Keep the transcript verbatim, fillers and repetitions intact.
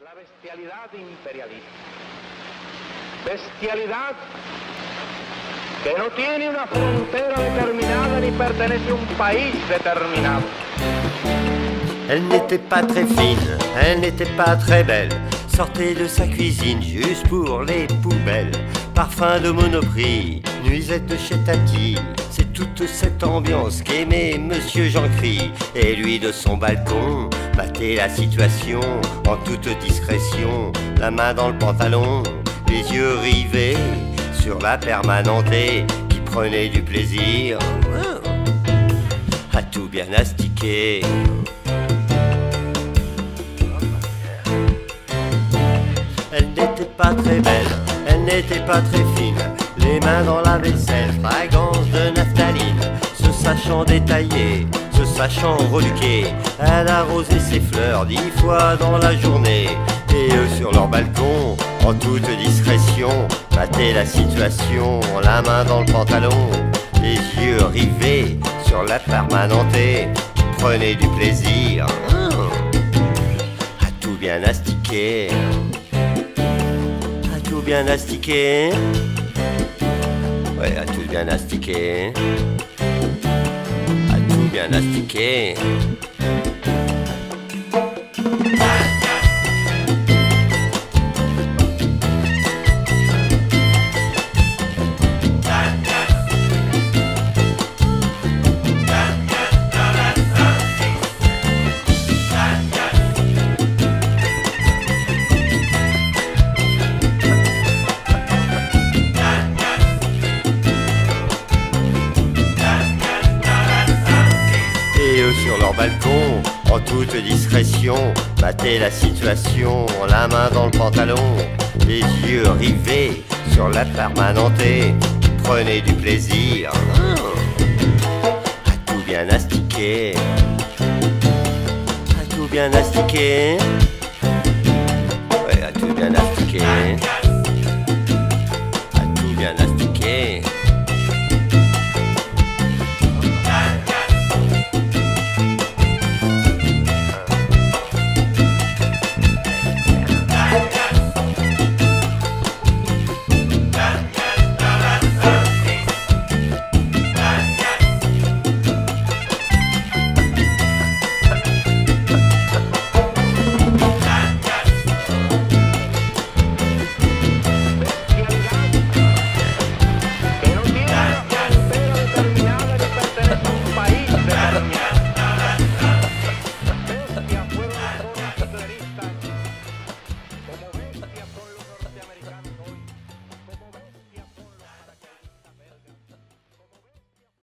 La bestialidad imperialista. Bestialidad que no tiene una frontera determinada ni pertenece a un país determinado. Elle n'était pas très fine, elle n'était pas très belle. Sortait de sa cuisine juste pour les poubelles. Parfum de Monoprix, nuisette de chez Tati. C'est toute cette ambiance qu'aimait Monsieur Jean-Cri. Et lui de son balcon, battait la situation en toute discrétion. La main dans le pantalon, les yeux rivés sur la permanentée qui prenait du plaisir à tout bien astiquer. Elle n'était pas très belle, elle n'était pas très fine. Les mains dans la vaisselle, fragrance de naphtaline. Se sachant détailler, se sachant reluquer, elle arrosait ses fleurs dix fois dans la journée. Et eux sur leur balcon, en toute discrétion, battaient la situation, la main dans le pantalon, les yeux rivés sur la permanentée, qui prenait du plaisir à tout bien astiquer. À tout bien astiquer. Ouais, à tout bien astiquer. À tout bien astiquer. Sur leur balcon, en toute discrétion, battaient la situation, la main dans le pantalon, les yeux rivés sur la permanentée, qui prenait du plaisir à tout bien astiquer. À tout bien astiquer. Ouais, à tout bien astiquer.